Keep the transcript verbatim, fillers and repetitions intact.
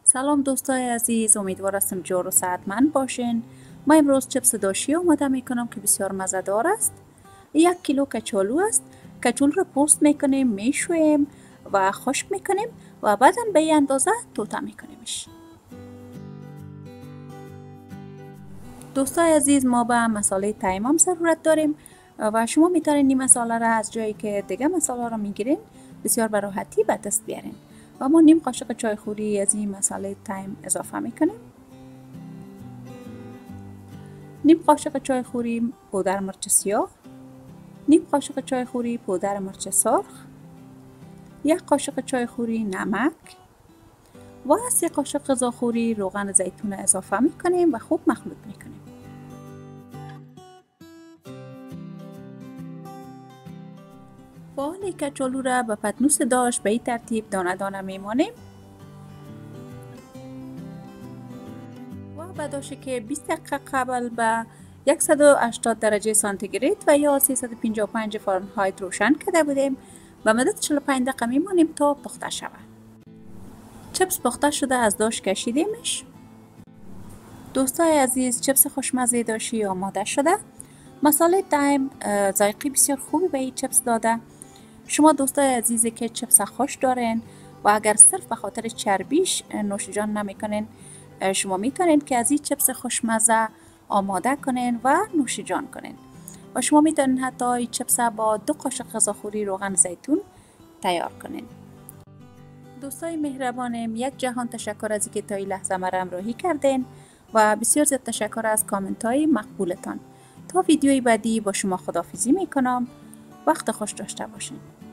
سلام دوستای عزیز، امیدوار هستم جور و صحتمند باشین. ما امروز چپس داشی آماده میکنم که بسیار مزه‌دار است. یک کیلو کچالو است. کچالو رو پوست میکنیم، میشویم و خشک میکنیم و بعدا به این اندازه توته میکنیمش. دوستای عزیز، ما به مساله تایم هم ضرورت داریم و شما میتونید این مساله را از جایی که دیگه مساله را میگیرین بسیار به راحتی به دست بیارین. و ما نیم قاشق چای خوری از این مساله تایم اضافه میکنیم. نیم قاشق چای خوری پودر مرچ سیاه، نیم قاشق چای خوری پودر مرچ سرخ، یک قاشق چای خوری نمک و سه قاشق غذاخوری روغن زیتون اضافه میکنیم و خوب مخلوط میکنیم. فعال کچالو را به پتنوس داش به این ترتیب دانه دانه میمانیم و به داشته که بیست دقیقه قبل به صد و هشتاد درجه سانتیگراد و یا سیصد و پنجاه و پنج فارنهایت روشن کرده بودیم. به مدت چهل و پنج دقیقه میمانیم تا پخته شود. چپس پخته شده از داش کشیدیمش. دوستای عزیز، چپس خوشمزه داشی آماده شده. مساله تایم ذائقه بسیار خوبی به این چپس داده. شما دوستای عزیزی که چپس خوش دارین و اگر صرف به خاطر چربیش نوش جان نمیکنین، شما میتونین که از این چپس خوشمزه آماده کنین و نوش جان کنین. و شما میتونین حتی این چپس با دو قاشق غذاخوری روغن زیتون تیار کنین. دوستای مهربانم، یک جهان تشکر از اینکه تا این لحظه مرا همراهی کردین و بسیار زیاد تشکر از کامنت های مقبولتان. تا ویدیوی بعدی با شما خداحافظی میکنم. وقت خوش داشته باشین.